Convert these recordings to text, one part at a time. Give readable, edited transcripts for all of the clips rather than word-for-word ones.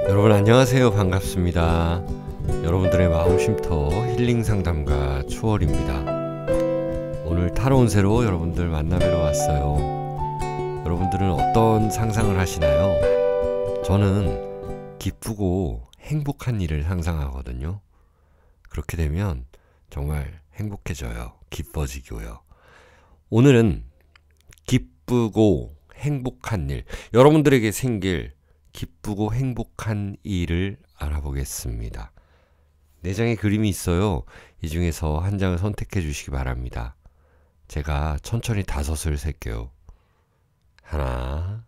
여러분 안녕하세요. 반갑습니다. 여러분들의 마음 쉼터 힐링 상담가 추월입니다. 오늘 타로 운세로 여러분들 만나뵈러 왔어요. 여러분들은 어떤 상상을 하시나요? 저는 기쁘고 행복한 일을 상상하거든요. 그렇게 되면 정말 행복해져요. 기뻐지고요. 오늘은 기쁘고 행복한 일, 여러분들에게 생길 기쁘고 행복한 일을 알아보겠습니다. 네 장의 그림이 있어요. 이 중에서 한 장을 선택해 주시기 바랍니다. 제가 천천히 5을 셀게요. 하나,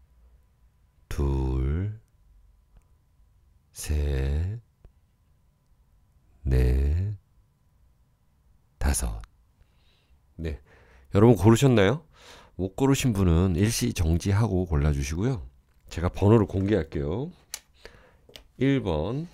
둘, 셋, 넷, 5. 네, 여러분 고르셨나요? 못 고르신 분은 일시 정지하고 골라주시고요. 제가 번호를 공개할게요. 1번,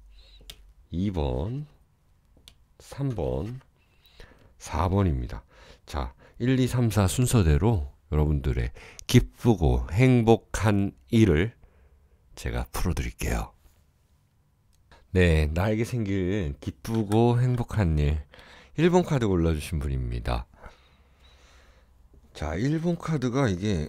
2번, 3번, 4번입니다. 자, 1, 2, 3, 4 순서대로 여러분들의 기쁘고 행복한 일을 제가 풀어드릴게요. 네, 나에게 생길 기쁘고 행복한 일. 1번 카드 골라주신 분입니다. 자, 1번 카드가 이게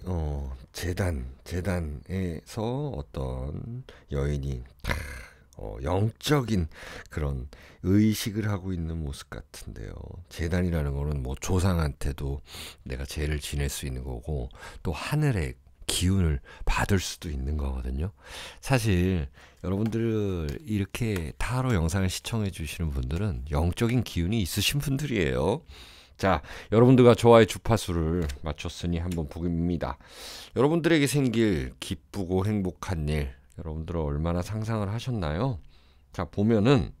재단에서 어떤 여인이 영적인 그런 의식을 하고 있는 모습 같은데요. 재단이라는 거는 뭐 조상한테도 내가 제를 지낼 수 있는 거고, 또 하늘의 기운을 받을 수도 있는 거거든요. 사실 여러분들 이렇게 타로 영상을 시청해 주시는 분들은 영적인 기운이 있으신 분들이에요. 자, 여러분들과 저와의 주파수를 맞췄으니 한번 보깁니다. 여러분들에게 생길 기쁘고 행복한 일, 여러분들은 얼마나 상상을 하셨나요? 자, 보면은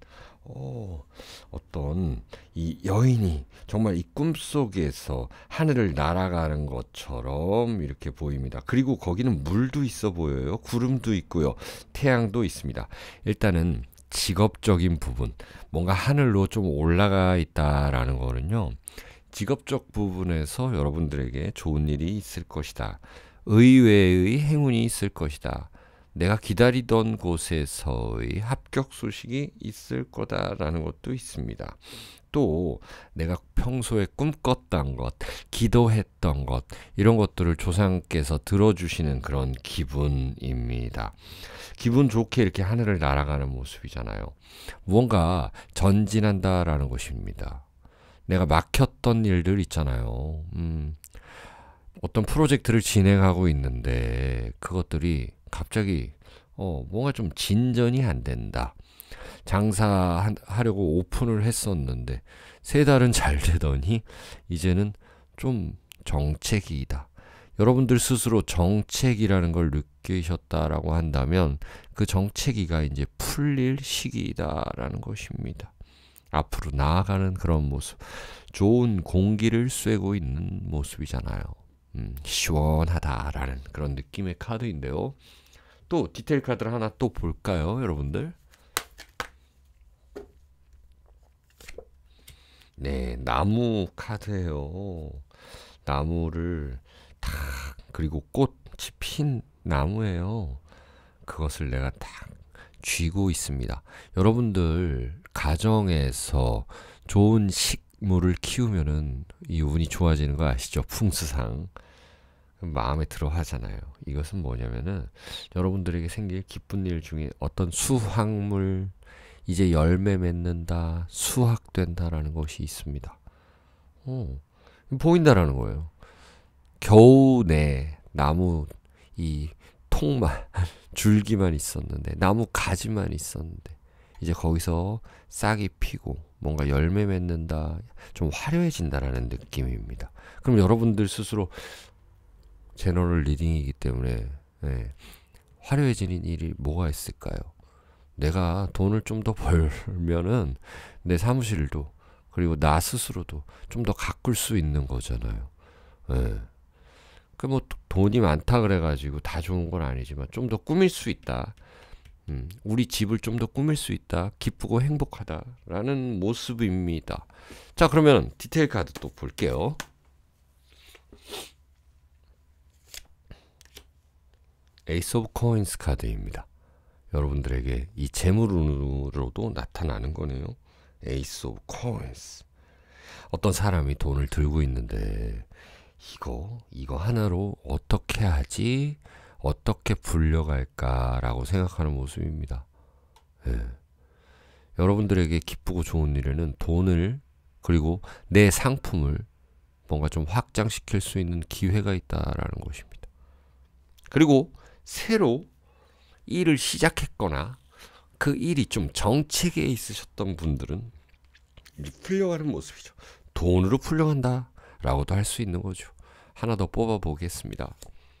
어떤 이 여인이 정말 이 꿈속에서 하늘을 날아가는 것처럼 이렇게 보입니다. 그리고 거기는 물도 있어 보여요. 구름도 있고요. 태양도 있습니다. 일단은 직업적인 부분, 뭔가 하늘로 좀 올라가 있다라는 거는요. 직업적 부분에서 여러분들에게 좋은 일이 있을 것이다. 의외의 행운이 있을 것이다. 내가 기다리던 곳에서의 합격 소식이 있을 거다라는 것도 있습니다. 또 내가 평소에 꿈꿨던 것, 기도했던 것, 이런 것들을 조상께서 들어주시는 그런 기분입니다. 기분 좋게 이렇게 하늘을 날아가는 모습이잖아요. 무언가 전진한다라는 것입니다. 내가 막혔던 일들 있잖아요. 어떤 프로젝트를 진행하고 있는데 그것들이 갑자기 뭔가 좀 진전이 안 된다. 장사하려고 오픈을 했었는데 3달은 잘 되더니 이제는 좀 정체기이다. 여러분들 스스로 정체기라는 걸 느끼셨다라고 한다면 그 정체기가 이제 풀릴 시기이다라는 것입니다. 앞으로 나아가는 그런 모습, 좋은 공기를 쐬고 있는 모습이잖아요. 시원하다라는 그런 느낌의 카드인데요. 또 디테일 카드를 하나 또 볼까요, 여러분들? 네, 나무 카드예요. 나무를 탁, 그리고 꽃이 핀 나무예요. 그것을 내가 딱 쥐고 있습니다. 여러분들 가정에서 좋은 식물을 키우면은 이 운이 좋아지는 거 아시죠? 풍수상. 마음에 들어 하잖아요. 이것은 뭐냐면은 여러분들에게 생길 기쁜 일 중에 어떤 수확물, 이제 열매 맺는다, 수확된다라는 것이 있습니다. 보인다라는 거예요. 겨우 내 나무 이 통만 줄기만 있었는데, 나무 가지만 있었는데 이제 거기서 싹이 피고 뭔가 열매 맺는다, 좀 화려해진다라는 느낌입니다. 그럼 여러분들 스스로 제너럴 리딩이기 때문에 화려해지는 일이 뭐가 있을까요? 내가 돈을 좀 더 벌면은 내 사무실도, 그리고 나 스스로도 좀 더 가꿀 수 있는 거잖아요. 그 뭐 돈이 많다 그래가지고 다 좋은 건 아니지만 좀 더 꾸밀 수 있다. 우리 집을 좀 더 꾸밀 수 있다. 기쁘고 행복하다라는 모습입니다. 자, 그러면 디테일 카드 또 볼게요. 에이스 오브 코인스 카드입니다. 여러분들에게 이 재물운으로도 나타나는 거네요. 에이스 오브 코인스. 어떤 사람이 돈을 들고 있는데 이거 하나로 어떻게 하지? 어떻게 불려갈까라고 생각하는 모습입니다. 예. 여러분들에게 기쁘고 좋은 일에는 돈을 그리고 내 상품을 뭔가 좀 확장시킬 수 있는 기회가 있다라는 것입니다. 그리고 새로 일을 시작했거나 그 일이 좀 정체기에 있으셨던 분들은 풀려가는 모습이죠. 돈으로 풀려간다 라고도 할 수 있는 거죠. 하나 더 뽑아 보겠습니다.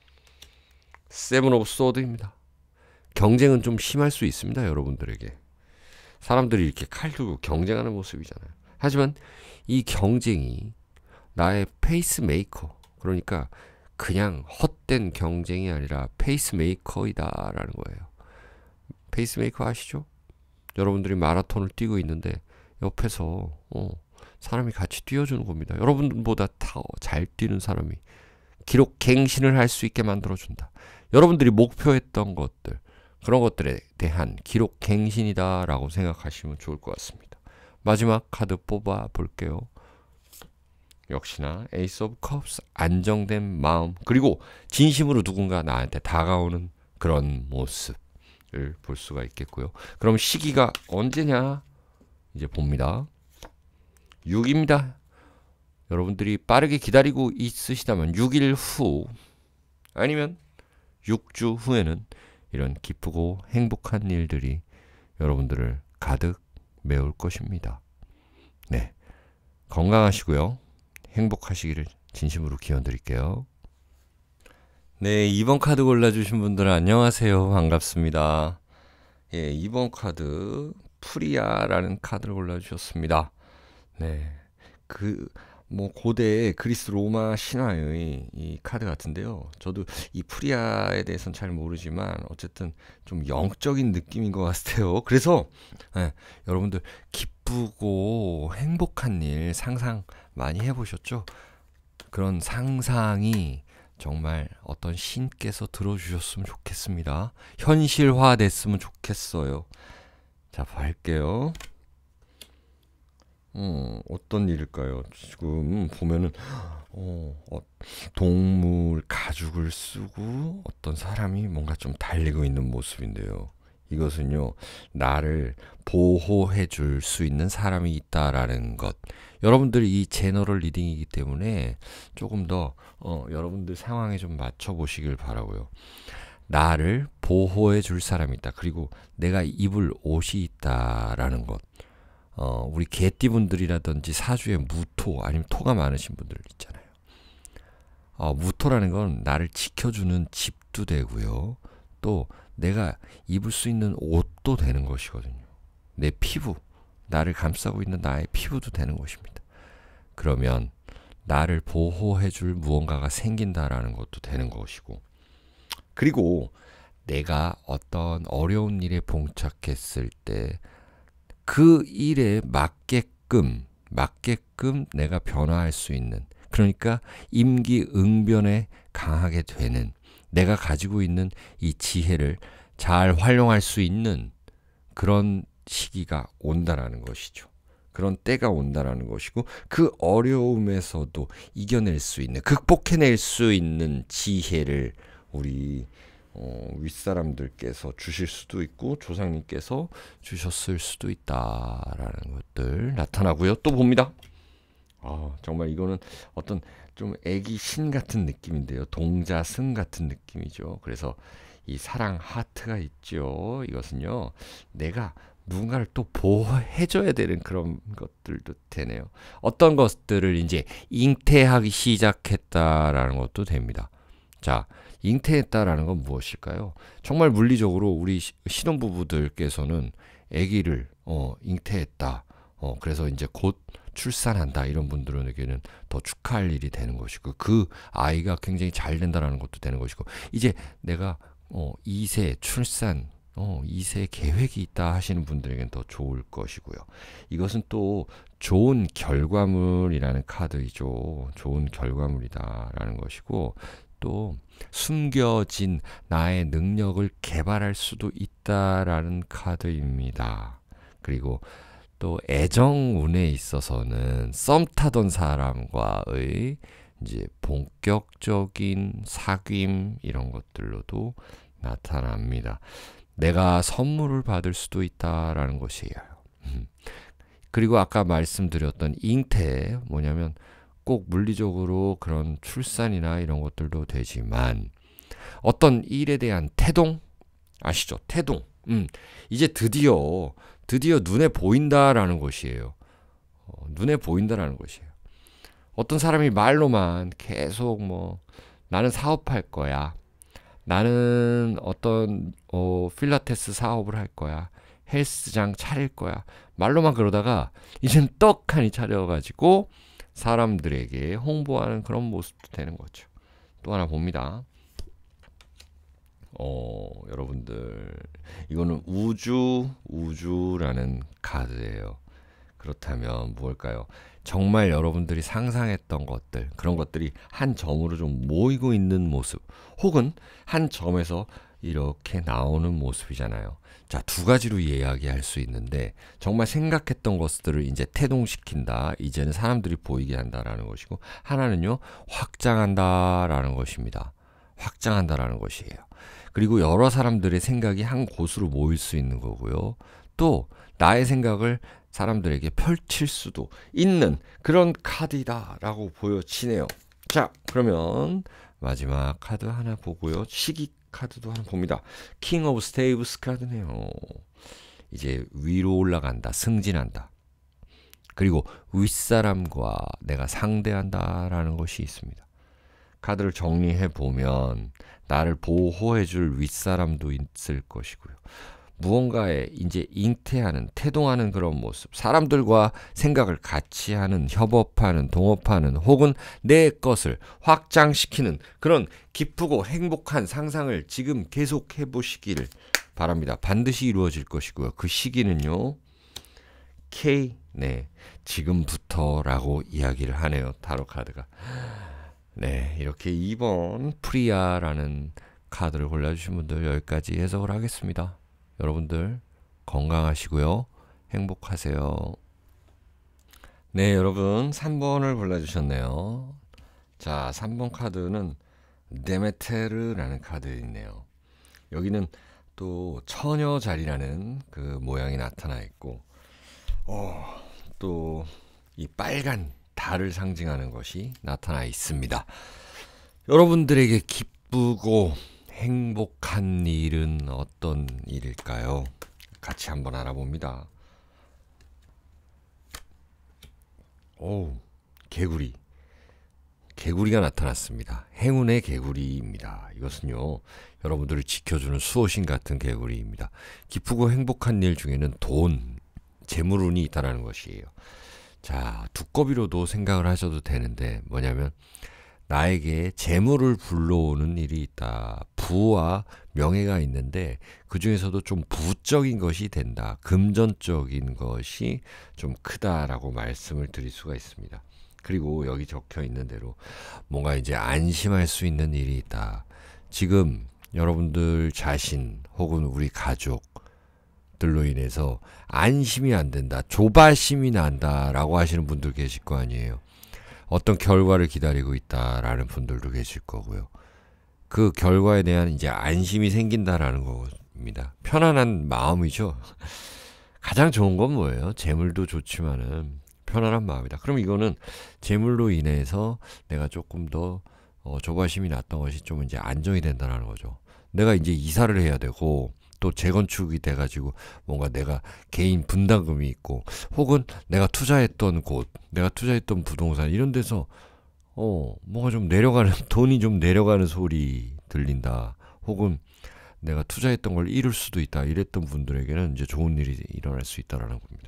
세븐 오브 소드입니다. 경쟁은 좀 심할 수 있습니다. 여러분들에게 사람들이 이렇게 칼 들고 경쟁하는 모습이잖아요. 하지만 이 경쟁이 나의 페이스메이커, 그러니까 그냥 헛된 경쟁이 아니라 페이스메이커이다라는 거예요. 페이스메이커 아시죠? 여러분들이 마라톤을 뛰고 있는데 옆에서 사람이 같이 뛰어주는 겁니다. 여러분보다 더 잘 뛰는 사람이 기록 갱신을 할 수 있게 만들어준다. 여러분들이 목표했던 것들, 그런 것들에 대한 기록 갱신이다라고 생각하시면 좋을 것 같습니다. 마지막 카드 뽑아 볼게요. 역시나 에이스 오브 컵스, 안정된 마음, 그리고 진심으로 누군가 나한테 다가오는 그런 모습을 볼 수가 있겠고요. 그럼 시기가 언제냐? 이제 봅니다. 6입니다. 여러분들이 빠르게 기다리고 있으시다면 6일 후 아니면 6주 후에는 이런 기쁘고 행복한 일들이 여러분들을 가득 메울 것입니다. 네, 건강하시고요. 행복하시기를 진심으로 기원 드릴게요. 네, 2번 카드 골라주신 분들 안녕하세요. 반갑습니다. 예, 2번 카드 프리아라는 카드를 골라주셨습니다. 네, 고대 그리스 로마 신화의 이 카드 같은데요. 저도 이 프리아에 대해서는 잘 모르지만 어쨌든 좀 영적인 느낌인 것 같아요. 그래서 여러분들 기쁘고 행복한 일 상상 많이 해보셨죠? 그런 상상이 정말 어떤 신께서 들어주셨으면 좋겠습니다. 현실화됐으면 좋겠어요. 자, 볼게요. 어떤 일일까요? 지금 보면은 동물 가죽을 쓰고 어떤 사람이 뭔가 좀 달리고 있는 모습인데요. 이것은요, 나를 보호해 줄 수 있는 사람이 있다라는 것. 여러분들이 이 제너럴 리딩이기 때문에 조금 더 여러분들 상황에 좀 맞춰 보시길 바라고요. 나를 보호해 줄 사람이 있다. 그리고 내가 입을 옷이 있다라는 것. 우리 개띠분들이라든지 사주에 무토 아니면 토가 많으신 분들 있잖아요. 무토라는 건 나를 지켜주는 집도 되고요. 또 내가 입을 수 있는 옷도 되는 것이거든요. 내 피부, 나를 감싸고 있는 나의 피부도 되는 것입니다. 그러면 나를 보호해줄 무언가가 생긴다라는 것도 되는 것이고, 그리고 내가 어떤 어려운 일에 봉착했을 때 그 일에 맞게끔 내가 변화할 수 있는, 그러니까 임기응변에 강하게 되는, 내가 가지고 있는 이 지혜를 잘 활용할 수 있는 그런 시기가 온다라는 것이죠. 그런 때가 온다라는 것이고, 그 어려움에서도 이겨낼 수 있는, 극복해낼 수 있는 지혜를 우리 윗사람들께서 주실 수도 있고 조상님께서 주셨을 수도 있다라는 것들 나타나고요. 또 봅니다. 정말 이거는 어떤 좀 애기 신 같은 느낌인데요. 동자승 같은 느낌이죠. 그래서 이 사랑 하트가 있죠. 이것은요, 내가 누군가를 또 보호해줘야 되는 그런 것들도 되네요. 어떤 것들을 이제 잉태하기 시작했다라는 것도 됩니다. 자, 잉태했다라는 건 무엇일까요? 정말 물리적으로 우리 신혼부부들께서는 아기를 잉태했다. 그래서 이제 곧 출산한다. 이런 분들에게는 더 축하할 일이 되는 것이고, 그 아이가 굉장히 잘 된다라는 것도 되는 것이고, 이제 내가 2세 출산 2세 계획이 있다 하시는 분들에게는 더 좋을 것이고요. 이것은 또 좋은 결과물이라는 카드이죠. 좋은 결과물이다라는 것이고, 또 숨겨진 나의 능력을 개발할 수도 있다라는 카드입니다. 그리고 또 애정운에 있어서는 썸 타던 사람과의 이제 본격적인 사귐 이런 것들로도 나타납니다. 내가 선물을 받을 수도 있다라는 것이에요. 그리고 아까 말씀드렸던 잉태 뭐냐면 꼭 물리적으로 그런 출산이나 이런 것들도 되지만 어떤 일에 대한 태동 아시죠? 태동. 이제 드디어 눈에 보인다라는 것이에요. 눈에 보인다라는 것이에요. 어떤 사람이 말로만 계속 뭐 나는 사업할 거야. 나는 어떤 필라테스 사업을 할 거야. 헬스장 차릴 거야. 말로만 그러다가 이젠 떡하니 차려가지고 사람들에게 홍보하는 그런 모습도 되는 거죠. 또 하나 봅니다. 여러분들 이거는 우주라는 카드예요. 그렇다면 무엇일까요? 정말 여러분들이 상상했던 것들, 그런 것들이 한 점으로 좀 모이고 있는 모습, 혹은 한 점에서 이렇게 나오는 모습이잖아요. 자, 두 가지로 이야기할 수 있는데 정말 생각했던 것들을 이제 태동시킨다. 이제는 사람들이 보이게 한다라는 것이고, 하나는요, 확장한다라는 것입니다. 확장한다라는 것이에요. 그리고 여러 사람들의 생각이 한 곳으로 모일 수 있는 거고요. 또 나의 생각을 사람들에게 펼칠 수도 있는 그런 카드이다라고 보여지네요. 자, 그러면 마지막 카드 하나 보고요. 시기 카드도 하나 봅니다. 킹 오브 스테이브스 카드네요. 이제 위로 올라간다. 승진한다. 그리고 윗사람과 내가 상대한다라는 것이 있습니다. 카드를 정리해 보면 나를 보호해 줄 윗사람도 있을 것이고요. 무언가에 이제 잉태하는, 태동하는 그런 모습, 사람들과 생각을 같이 하는, 협업하는, 동업하는, 혹은 내 것을 확장시키는 그런 기쁘고 행복한 상상을 지금 계속 해보시기를 바랍니다. 반드시 이루어질 것이고요. 그 시기는요, 지금부터라고 이야기를 하네요. 타로 카드가. 네, 이렇게 2번 프리아라는 카드를 골라주신 분들 여기까지 해석을 하겠습니다. 여러분들 건강하시고요. 행복하세요. 네, 여러분 3번을 골라주셨네요. 자, 3번 카드는 데메테르라는 카드가 있네요. 여기는 또 처녀 자리라는 그 모양이 나타나 있고, 또 이 빨간 달을 상징하는 것이 나타나 있습니다. 여러분들에게 기쁘고 행복한 일은 어떤 일일까요? 같이 한번 알아봅니다. 개구리가 나타났습니다. 행운의 개구리입니다. 이것은요, 여러분들을 지켜주는 수호신 같은 개구리입니다. 기쁘고 행복한 일 중에는 돈, 재물운이 있다는 것이에요. 자, 두꺼비로도 생각을 하셔도 되는데 뭐냐면 나에게 재물을 불러오는 일이 있다. 부와 명예가 있는데 그 중에서도 좀 부적인 것이 된다. 금전적인 것이 좀 크다라고 말씀을 드릴 수가 있습니다. 그리고 여기 적혀 있는 대로 뭔가 이제 안심할 수 있는 일이 있다. 지금 여러분들 자신 혹은 우리 가족들로 인해서 안심이 안 된다. 조바심이 난다라고 하시는 분들 계실 거 아니에요. 어떤 결과를 기다리고 있다라는 분들도 계실 거고요. 그 결과에 대한 이제 안심이 생긴다라는 겁니다. 편안한 마음이죠. 가장 좋은 건 뭐예요? 재물도 좋지만은 편안한 마음이다. 그럼 이거는 재물로 인해서 내가 조금 더 조바심이 났던 것이 좀 이제 안정이 된다는 거죠. 내가 이제 이사를 해야 되고 또 재건축이 돼가지고 뭔가 내가 개인 분담금이 있고, 혹은 내가 투자했던 곳, 내가 투자했던 부동산 이런 데서 뭔가 좀 내려가는, 돈이 좀 내려가는 소리 들린다. 혹은 내가 투자했던 걸 잃을 수도 있다. 이랬던 분들에게는 이제 좋은 일이 일어날 수 있다라는 겁니다.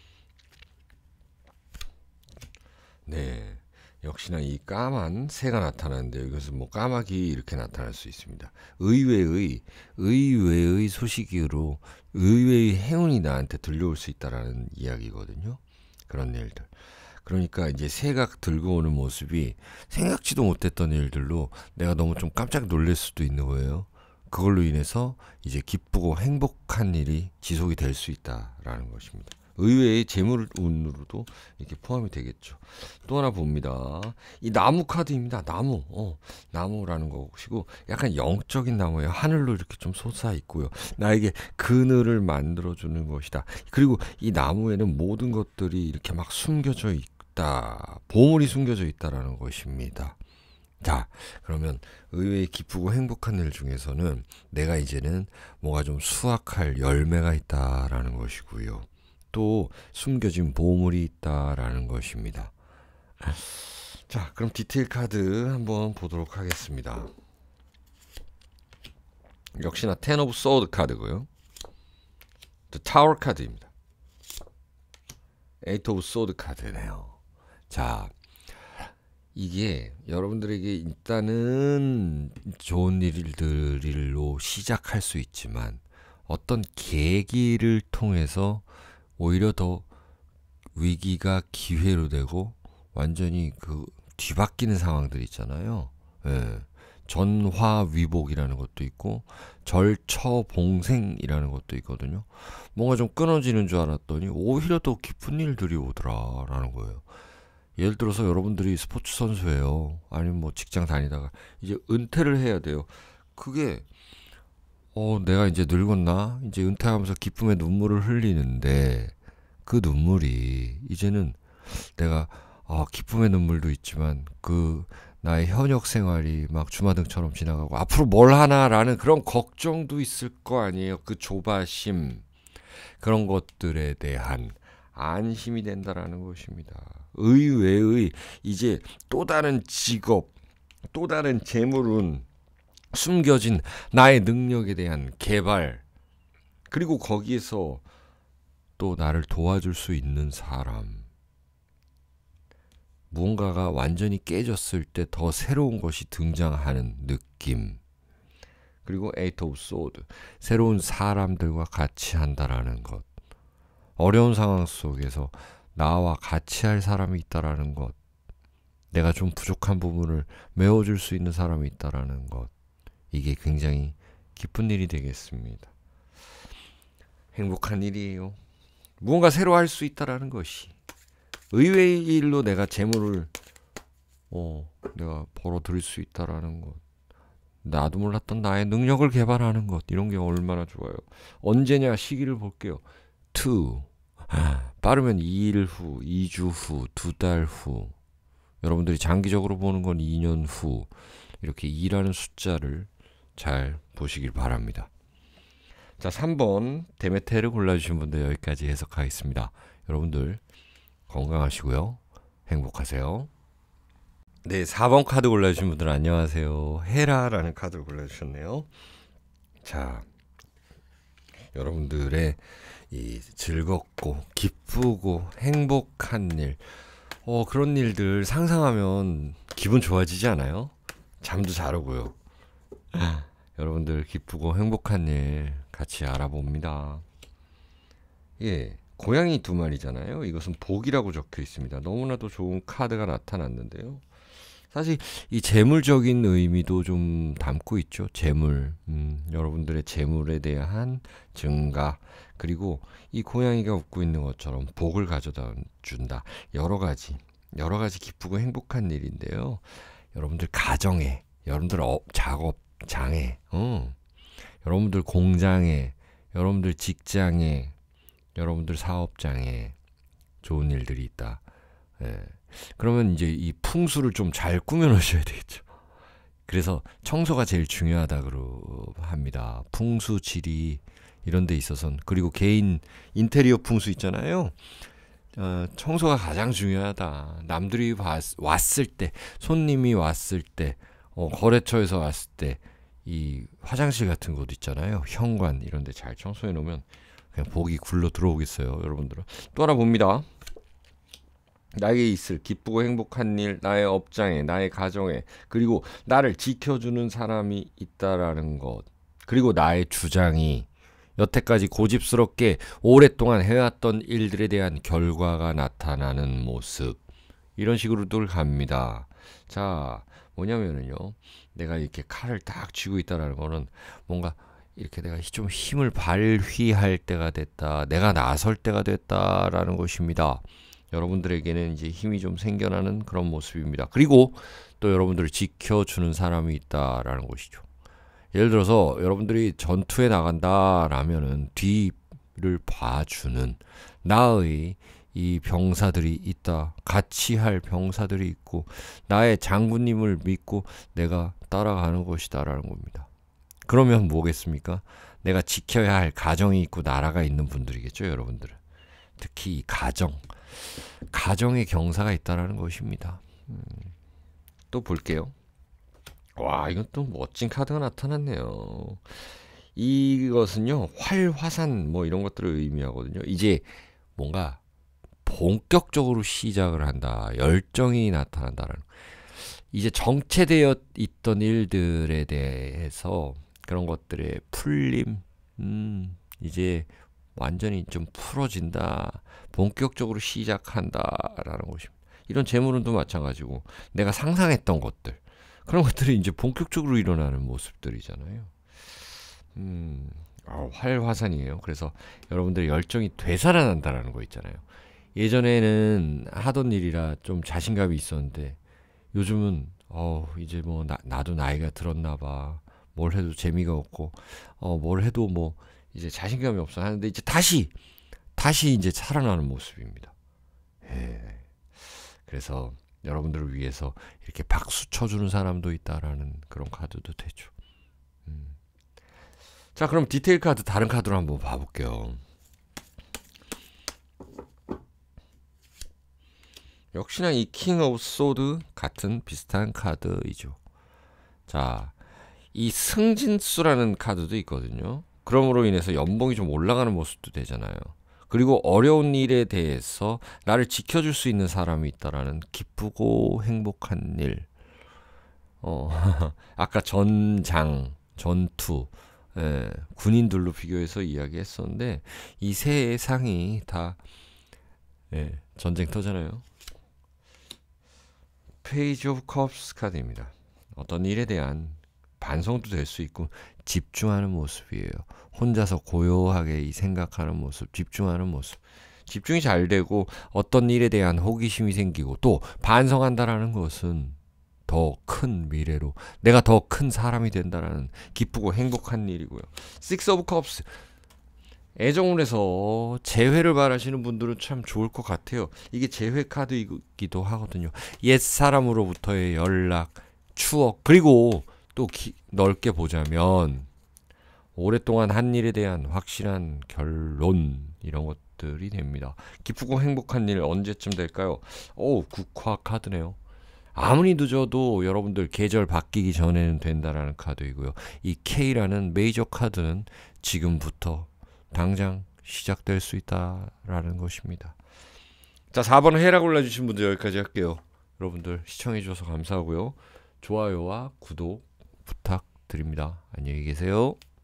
네, 역시나 이 까만 새가 나타나는데 이것은 뭐 까마귀 이렇게 나타날 수 있습니다. 의외의 소식으로 의외의 행운이 나한테 들려올 수 있다라는 이야기거든요. 그런 일들. 그러니까 이제 새가 들고 오는 모습이 생각지도 못했던 일들로 내가 너무 좀 깜짝 놀랄 수도 있는 거예요. 그걸로 인해서 이제 기쁘고 행복한 일이 지속이 될 수 있다라는 것입니다. 의외의 재물운으로도 이렇게 포함이 되겠죠. 또 하나 봅니다. 이 나무 카드입니다. 나무. 나무라는 것이고 약간 영적인 나무예요. 하늘로 이렇게 좀 솟아 있고요. 나에게 그늘을 만들어주는 것이다. 그리고 이 나무에는 모든 것들이 이렇게 막 숨겨져 있다. 보물이 숨겨져 있다라는 것입니다. 자, 그러면 의외의 기쁘고 행복한 일 중에서는 내가 이제는 뭔가 좀 수확할 열매가 있다라는 것이고요. 또 숨겨진 보물이 있다라는 것입니다. 자, 그럼 디테일 카드 한번 보도록 하겠습니다. 역시나 Ten of Swords 카드고요. The Tower 카드입니다. Eight of Swords 카드네요. 자, 이게 여러분들에게 일단은 좋은 일들로 시작할 수 있지만 어떤 계기를 통해서 오히려 더 위기가 기회로 되고 완전히 그 뒤바뀌는 상황들 있잖아요. 예. 전화위복이라는 것도 있고 절처봉생이라는 것도 있거든요. 뭔가 좀 끊어지는 줄 알았더니 오히려 더 기쁜 일들이 오더라라는 거예요. 예를 들어서 여러분들이 스포츠 선수예요. 아니면 뭐 직장 다니다가 이제 은퇴를 해야 돼요. 그게 내가 이제 늙었나? 이제 은퇴하면서 기쁨의 눈물을 흘리는데 그 눈물이 이제는 내가 기쁨의 눈물도 있지만 그 나의 현역 생활이 막 주마등처럼 지나가고 앞으로 뭘 하나라는 그런 걱정도 있을 거 아니에요. 그 조바심 그런 것들에 대한 안심이 된다라는 것입니다. 의외의 이제 또 다른 직업, 또 다른 재물운 숨겨진 나의 능력에 대한 개발 그리고 거기에서 또 나를 도와줄 수 있는 사람 무언가가 완전히 깨졌을 때 더 새로운 것이 등장하는 느낌 그리고 Eight of Swords 새로운 사람들과 같이 한다라는 것 어려운 상황 속에서 나와 같이 할 사람이 있다라는 것 내가 좀 부족한 부분을 메워줄 수 있는 사람이 있다라는 것 이게 굉장히 기쁜 일이 되겠습니다. 행복한 일이에요. 무언가 새로 할 수 있다라는 것이 의외의 일로 내가 재물을 내가 벌어들일 수 있다라는 것 나도 몰랐던 나의 능력을 개발하는 것 이런 게 얼마나 좋아요. 언제냐 시기를 볼게요. 빠르면 2일 후, 2주 후, 2달 후 여러분들이 장기적으로 보는 건 2년 후 이렇게 2라는 숫자를 잘 보시길 바랍니다. 자, 3번 데메테를 골라주신 분들 여기까지 해석하겠습니다. 여러분들 건강하시고요. 행복하세요. 네, 4번 카드 골라주신 분들 안녕하세요. 헤라라는 카드를 골라주셨네요. 자, 여러분들의 이 즐겁고 기쁘고 행복한 일 그런 일들 상상하면 기분 좋아지지 않아요? 잠도 잘 오고요. 여러분들 기쁘고 행복한 일 같이 알아봅니다. 예, 고양이 2마리잖아요. 이것은 복이라고 적혀 있습니다. 너무나도 좋은 카드가 나타났는데요. 사실 이 재물적인 의미도 좀 담고 있죠. 재물, 여러분들의 재물에 대한 증가 그리고 이 고양이가 웃고 있는 것처럼 복을 가져다 준다. 여러 가지 기쁘고 행복한 일인데요. 여러분들 가정에, 여러분들 작업장에, 여러분들 공장에, 여러분들 직장에, 여러분들 사업장에 좋은 일들이 있다. 예. 그러면 이제 이 풍수를 좀 잘 꾸며 놓으셔야 되겠죠. 그래서 청소가 제일 중요하다고 합니다. 풍수, 지리 이런 데 있어서는 그리고 개인 인테리어 풍수 있잖아요. 청소가 가장 중요하다. 남들이 왔을 때, 손님이 왔을 때, 거래처에서 왔을 때 이 화장실 같은 곳 있잖아요. 현관 이런 데 잘 청소해 놓으면 그냥 복이 굴러 들어오겠어요. 여러분들은 또 하나 봅니다. 나에게 있을 기쁘고 행복한 일, 나의 업장에, 나의 가정에, 그리고 나를 지켜주는 사람이 있다라는 것, 그리고 나의 주장이 여태까지 고집스럽게 오랫동안 해왔던 일들에 대한 결과가 나타나는 모습, 이런 식으로들 갑니다. 자, 뭐냐면은요. 내가 이렇게 칼을 딱 쥐고 있다라는 거는 뭔가 이렇게 내가 좀 힘을 발휘할 때가 됐다. 내가 나설 때가 됐다라는 것입니다. 여러분들에게는 이제 힘이 좀 생겨나는 그런 모습입니다. 그리고 또 여러분들을 지켜주는 사람이 있다라는 것이죠. 예를 들어서 여러분들이 전투에 나간다라면은 뒤를 봐주는 나의 이 병사들이 있다. 같이 할 병사들이 있고 나의 장군님을 믿고 내가 따라가는 것이다라는 겁니다. 그러면 뭐겠습니까? 내가 지켜야 할 가정이 있고 나라가 있는 분들이겠죠, 여러분들은. 특히 이 가정의 경사가 있다라는 것입니다. 또 볼게요. 와, 이건 또 멋진 카드가 나타났네요. 이것은요, 활화산 뭐 이런 것들을 의미하거든요. 이제 뭔가 본격적으로 시작을 한다. 열정이 나타난다라는. 이제 정체되어 있던 일들에 대해서 그런 것들의 풀림, 이제 완전히 좀 풀어진다. 본격적으로 시작한다라는 것입니다. 이런 재물운도 마찬가지고 내가 상상했던 것들, 그런 것들이 이제 본격적으로 일어나는 모습들이잖아요. 활화산이에요. 그래서 여러분들의 열정이 되살아난다라는 거 있잖아요. 예전에는 하던 일이라 좀 자신감이 있었는데 요즘은 이제 뭐 나도 나이가 들었나 봐. 뭘 해도 재미가 없고 뭘 해도 뭐 이제 자신감이 없어 하는데 이제 다시 이제 살아나는 모습입니다. 예. 그래서 여러분들을 위해서 이렇게 박수 쳐주는 사람도 있다라는 그런 카드도 되죠. 자, 그럼 디테일 카드 다른 카드로 한번 봐볼게요. 역시나 이 킹 오브 소드 같은 비슷한 카드이죠. 자, 이 승진수라는 카드도 있거든요. 그러므로 인해서 연봉이 좀 올라가는 모습도 되잖아요. 그리고 어려운 일에 대해서 나를 지켜줄 수 있는 사람이 있다라는 기쁘고 행복한 일. 아까 전투, 군인들로 비교해서 이야기했었는데 이 세 상이 다 전쟁터잖아요. 페이지 오브 컵스 카드입니다. 어떤 일에 대한 반성도 될 수 있고 집중하는 모습이에요. 혼자서 고요하게 생각하는 모습, 집중하는 모습. 집중이 잘 되고 어떤 일에 대한 호기심이 생기고 또 반성한다라는 것은 더 큰 미래로 내가 더 큰 사람이 된다라는 기쁘고 행복한 일이고요. Six of Cups. 애정운에서 재회를 바라시는 분들은 참 좋을 것 같아요. 이게 재회 카드이기도 하거든요. 옛 사람으로부터의 연락, 추억, 그리고 또 넓게 보자면 오랫동안 한 일에 대한 확실한 결론, 이런 것들이 됩니다. 기쁘고 행복한 일 언제쯤 될까요? 국화 카드네요. 아무리 늦어도 여러분들 계절 바뀌기 전에는 된다라는 카드이고요. 이 K라는 메이저 카드는 지금부터 당장 시작될 수 있다라는 것입니다. 자, 4번 해라 골라주신 분들 여기까지 할게요. 여러분들 시청해주셔서 감사하고요. 좋아요와 구독 부탁드립니다. 안녕히 계세요.